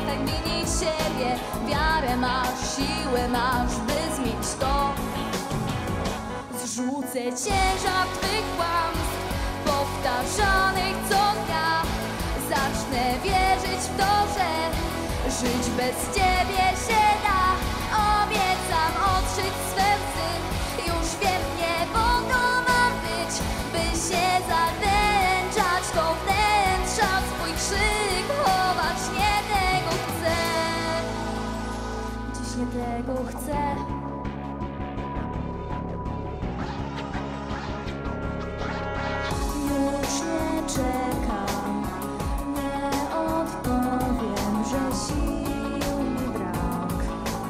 przestań winić siebie. Wiarę masz, siłę masz, by zmienić to. Zrzucę ciężar twych kłamstw powtarzanych co dnia. Zacznę wierzyć w to, że żyć bez ciebie się da. Obiecam otrzeć swe łzy. Już wiem, nie wolno mam być, by się zadęczać. To wnętrza swój krzyk chować. Nie tego chcę, dziś nie tego chcę. Już nie czekam, nie odpowiem, że sił mi brak.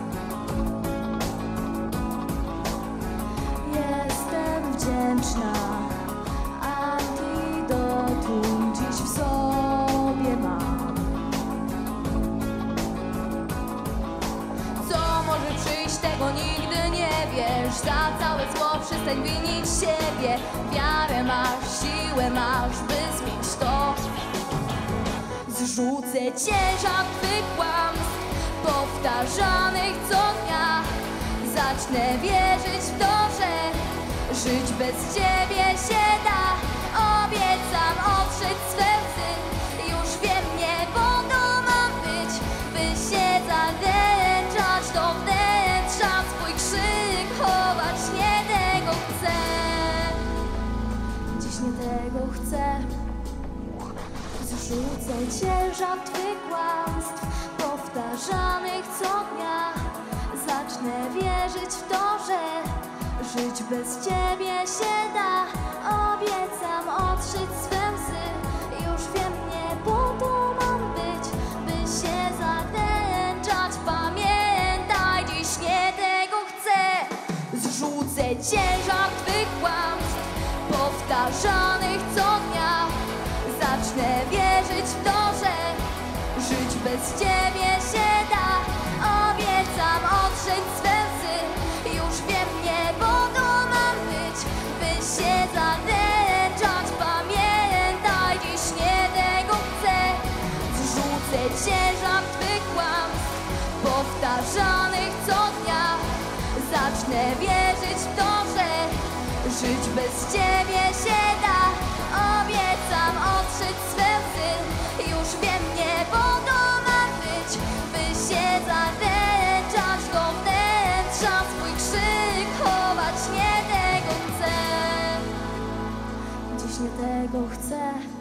Jestem wdzięczna, antidotum dziś w sobie mam. Co może przyjść, tego nigdy nie wiesz. Za całe zło przestań winić siebie. Wiarę masz, siłę masz, by zmienić to. Zrzucę ciężar twych kłamstw powtarzanych co dnia. Zacznę wierzyć w to, że żyć bez ciebie się da. Obiecam otrzeć swe łzy. Już wiem, nie wolno mam być, by się zadęczać. To wnętrza swój krzyk chować. Nie tego chcę, dziś nie tego chcę. Zrzucę ciężar twych kłamstw powtarzanych co dnia. Zacznę wierzyć w to, że żyć bez ciebie się da. Obiecam otrzeć swe łzy. Już wiem, nie po to mam być, by się zadęczać. Pamiętaj, dziś nie tego chcę. Zrzucę ciężar twych kłamstw powtarzanych co dnia. Zacznę wierzyć w to, że żyć bez ciebie się da. Obiecam otrzeć swe łzy. Już wiem, nie po to mam być, by się zadęczać. Pamiętaj, dziś nie tego chcę. Zrzucę ciężar twych kłamstw powtarzanych co dnia. Zacznę wierzyć w to, że żyć bez ciebie się da. Obiecam otrzeć swe łzy. Już wiem, nie po to mam być, by się zadęczać. Do wnętrza swój krzyk chować. Nie tego chcę, dziś nie tego chcę.